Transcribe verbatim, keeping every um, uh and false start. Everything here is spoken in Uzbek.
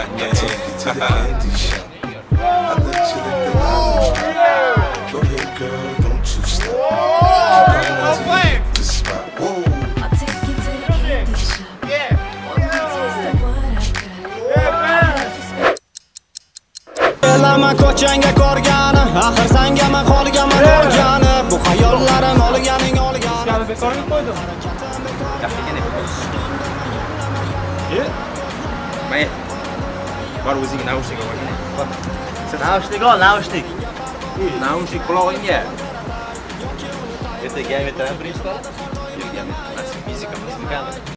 I take you to the candy shop. I let you lick the lounge. Go ahead, girl, don't you stop. Come on, hit the spot. Whoa. I'll take you to the candy shop. Yeah. Want to taste of what I got. Elama ko'changga ko'rgani, axir sangami qolganman o'rgani. Bu xayollarim olganing olgani. Hali bekorga qo'ydim. Yaxshigina bekorga. E? Mayli. Bor o'zing naushnik olgin. Naushnik ol, naushnik. Naushnik qulog'ingga. Ertaga ham aytaman birinchi bor. Yurgan. Nasib fizika, fizika.